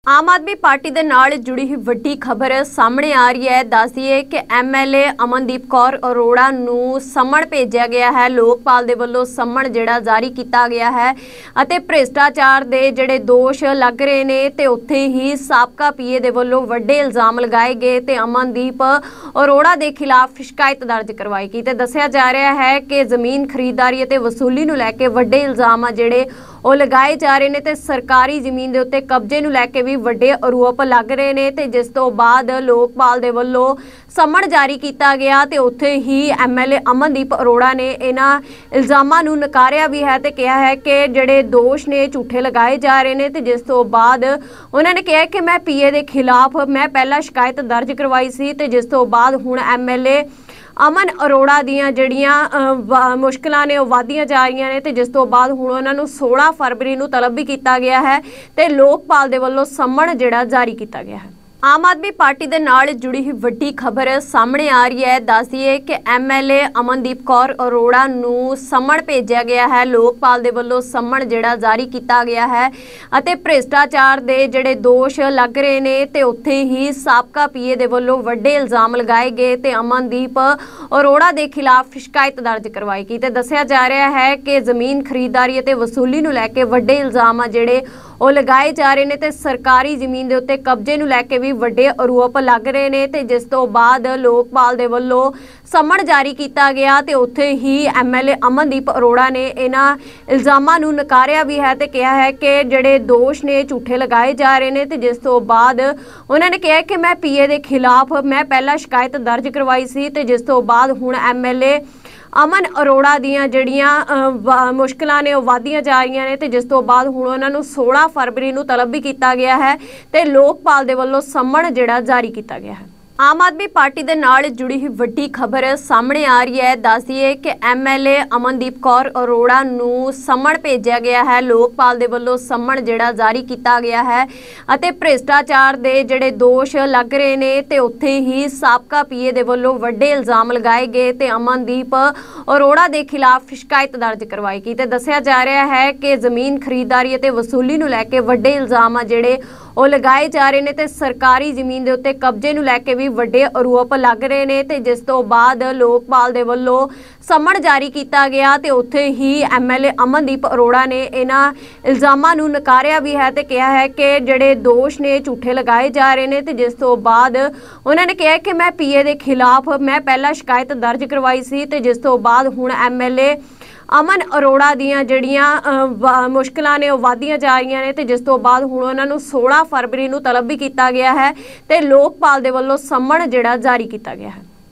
आम आदमी पार्टी दे नाल जुड़ी हुई वड्डी खबर सामने आ रही है। दस दिए कि MLA अमनदीप कौर अरोड़ा नूं समन भेजा गया है। लोकपाल दे वल्लों समन जिहड़ा जारी किया गया है अते भ्रिष्टाचार दे जिहड़े दोष लग रहे ने ते उत्थे ही साबका PA दे वल्लों वड्डे इल्जाम लगाए गए ते अमनदीप अरोड़ा दे खिलाफ शिकायत दर्ज करवाई गई ते दस्सिया जा रहा है कि जमीन खरीददारी अते वसूली नूं लैके वड्डे इल्जाम जिहड़े ਉਹ लगाए जा रहे हैं। सरकारी जमीन के उत्ते कब्जे नूं लैके भी वड्डे आरोप लग रहे हैं ते जिस तो बाद लोकपाल दे वल्लों समन जारी किया गया ते उत्थे ही MLA अमनदीप अरोड़ा ने इन्हां इल्जामां नूं नकारिया भी है ते कहा है कि जिहड़े दोष ने झूठे लगाए जा रहे हैं ते जिस तो बाद उन्होंने कहा कि मैं PA के खिलाफ मैं पहला शिकायत दर्ज करवाई सी ते जिस तो बाद हुण MLA अमन अरोड़ा दियां जड़ियां मुश्किलां ने वधदियां जा रही ने ते जिस तो बाद हुण उन्हां नूं 16 फरवरी नूं तलब भी किया गया है ते लोकपाल दे वल्लों समन जिहड़ा जारी किया गया है। आम आदमी पार्टी दे नाल जुड़ी हुई वड्डी खबर सामने आ रही है। दस दिए कि MLA अमनदीप कौर अरोड़ा नूं समन भेजा गया है। लोकपाल दे वल्लों समन जिहड़ा जारी किया गया है अते भ्रिष्टाचार दे जिहड़े दोष लग रहे ने ते उत्थे ही साबका PA दे वल्लों वड्डे इल्जाम लगाए गए ते अमनदीप अरोड़ा दे खिलाफ शिकायत दर्ज करवाई गई ते दस्सिया जा रहा है कि जमीन खरीददारी अते वसूली नूं लैके वड्डे इल्जाम जिहड़े ਉਹ लगाए जा रहे हैं। सरकारी जमीन के उत्ते कब्जे नूं लैके भी वड्डे आरोप लग रहे हैं ते जिस तो बाद लोकपाल दे वल्लों समन जारी किया गया ते उत्थे ही MLA अमनदीप अरोड़ा ने इन्हां इल्जामां नूं नकारिया भी है ते कहा है कि जिहड़े दोष ने झूठे लगाए जा रहे हैं ते जिस तो बाद उन्होंने कहा कि मैं PA के खिलाफ मैं पहला शिकायत दर्ज करवाई सी ते जिस तो बाद हुण MLA अमन अरोड़ा दियां जड़ियां मुश्किलां ने वधदियां जा रही ने ते जिस तो बाद हुण उन्हां नूं 16 फरवरी नूं तलब भी किया गया है ते लोकपाल दे वल्लों समन जिहड़ा जारी किया गया है। आम आदमी पार्टी दे नाल जुड़ी हुई वड्डी खबर सामने आ रही है। दस दिए कि MLA अमनदीप कौर अरोड़ा नूं समन भेजा गया है। लोकपाल दे वल्लों समन जिहड़ा जारी किया गया है अते भ्रिष्टाचार दे जिहड़े दोष लग रहे ने ते उत्थे ही साबका PA दे वल्लों वड्डे इल्जाम लगाए गए ते अमनदीप अरोड़ा दे खिलाफ शिकायत दर्ज करवाई गई ते दस्सिया जा रहा है कि जमीन खरीददारी अते वसूली नूं लैके वड्डे इल्जाम जिहड़े ਉਹ लगाए जा रहे हैं ते सरकारी जमीन के उत्ते कब्जे नूं लैके भी वड्डे आरोप लग रहे हैं ते जिस तो बाद लोकपाल दे वल्लों समन जारी किया गया ते उत्थे ही MLA अमनदीप अरोड़ा ने इन्हां इल्जामां नूं नकारिया भी है ते कहा है कि जिहड़े दोष ने झूठे लगाए जा रहे हैं ते जिस तो बाद उन्होंने कहा कि मैं PA के खिलाफ मैं पहला शिकायत दर्ज करवाई सी ते जिस तो बाद हुण MLA अमन अरोड़ा दियां जड़ियां मुश्किलां ने वधदियां जा रही ने ते जिस तो बाद हुण उन्हां नूं 16 फरवरी नूं तलब भी किया गया है ते लोकपाल दे वल्लों समन जिहड़ा जारी किया गया है।